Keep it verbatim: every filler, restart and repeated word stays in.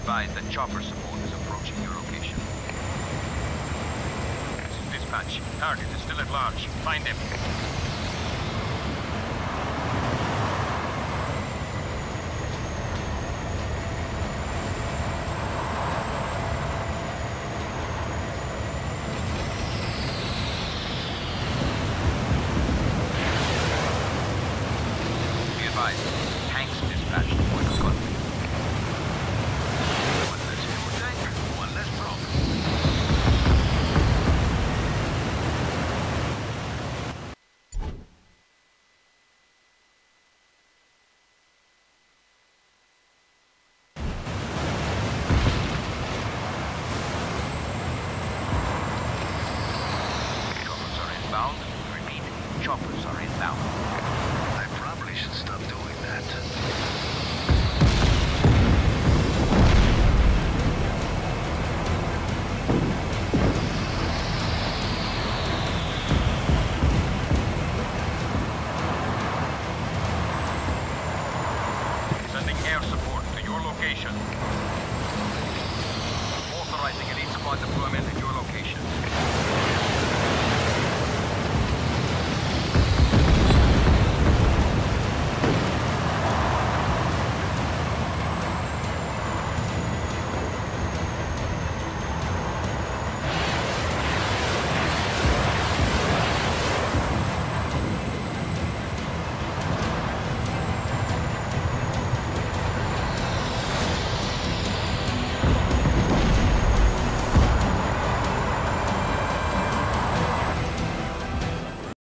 advised that chopper support is approaching your location. This is dispatch. Target is still at large. Find him. Be advised, tanks dispatched for the gun. One less fuel tank, one less problem. Choppers are inbound. Repeat, choppers are inbound.